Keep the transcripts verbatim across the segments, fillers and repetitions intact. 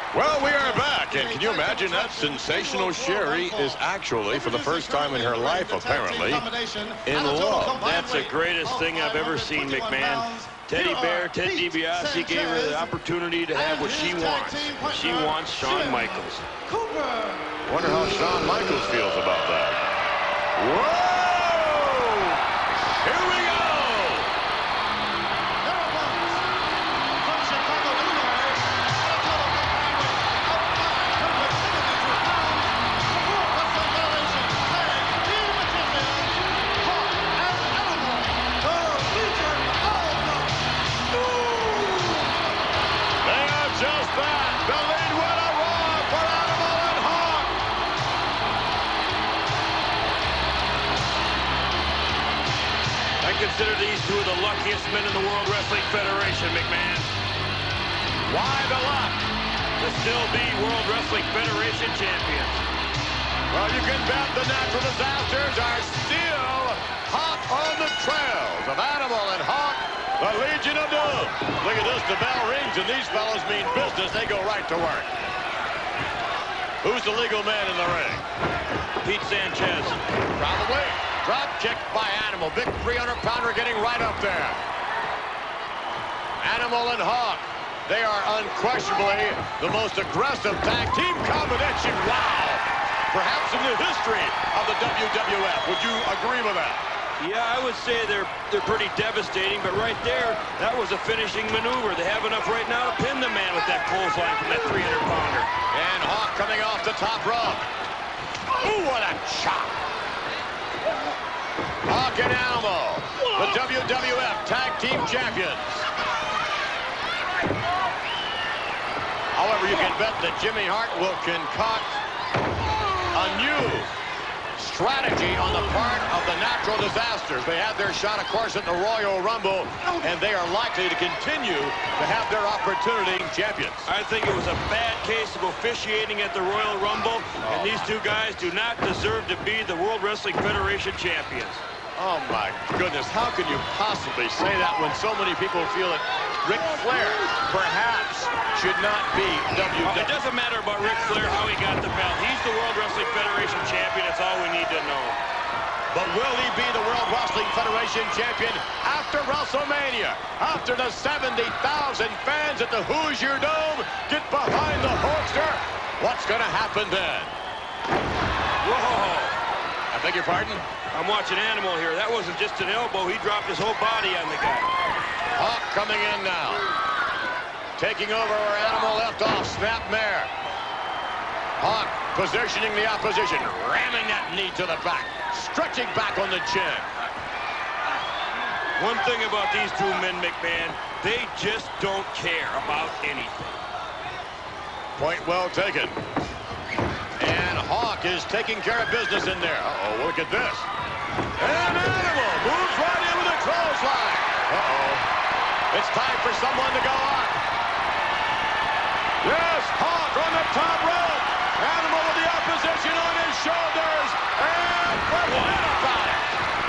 Well, we are back, and can you imagine that? Sensational Sherry is actually, for the first time in her life, apparently, in love. That's the greatest thing I've ever seen, McMahon. Teddy Bear, Ted DiBiase gave her the opportunity to have what she wants. She wants Shawn Michaels. Wonder how Shawn Michaels feels about that. Whoa! Here we go! I consider these two the luckiest men in the World Wrestling Federation, McMahon. Why the luck? To still be World Wrestling Federation champions. Well, you can bet the Natural Disasters are still hot on the trails of Animal and Hawk, the Legion of Doom. Look at this, the bell rings, and these fellows mean business. They go right to work. Who's the legal man in the ring? Pete Sanchez. Probably. Drop kick by Animal. Big three hundred pounder getting right up there. Animal and Hawk. They are unquestionably the most aggressive tag team combination. Wow. Perhaps in the history of the W W F. Would you agree with that? Yeah, I would say they're they're pretty devastating, but right there, that was a finishing maneuver. They have enough right now to pin the man with that clothesline from that three hundred pounder. And Hawk coming off the top rope. Ooh, what a chop. Hawk and Animal, the W W F Tag Team Champions. However, you can bet that Jimmy Hart will concoct a new strategy on the part of the Natural Disasters. They had their shot, of course, at the Royal Rumble, and they are likely to continue to have their opportunity champions. I think it was a bad case of officiating at the Royal Rumble, oh. and these two guys do not deserve to be the World Wrestling Federation champions. Oh, my goodness. How can you possibly say that when so many people feel that Ric Flair perhaps should not be W W F? It doesn't matter about Ric Flair, how he got the belt. He's the World Wrestling Federation champion. That's all we need to know. But will he be the World Wrestling Federation champion after WrestleMania? After the seventy thousand fans at the Hoosier Dome get behind the Hulkster? What's going to happen then? Whoa. I beg your pardon? I'm watching Animal here. That wasn't just an elbow. He dropped his whole body on the guy. Hawk coming in now. Taking over where Animal left off. Snapmare. Hawk positioning the opposition. Ramming that knee to the back. Stretching back on the chin. One thing about these two men, McMahon, they just don't care about anything. Point well taken. And Hawk is taking care of business in there. Uh-oh, look at this. And Animal moves right in with a clothesline. Uh-oh. It's time for someone to go on. Yes, Hawk on the top rope. Animal with the opposition on his shoulders. And forget about it.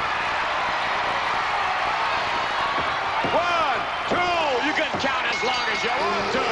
One, two. You can count as long as you want to.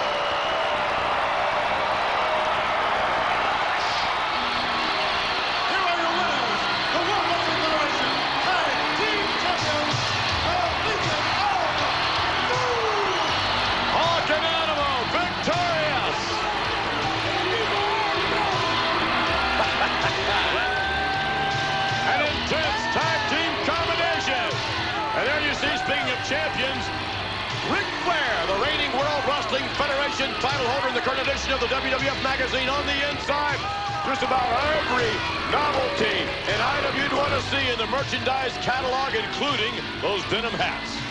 Champions, Ric Flair, the reigning World Wrestling Federation title holder in the current edition of the W W F magazine. On the inside, just about every novelty and item you'd want to see in the merchandise catalog, including those denim hats.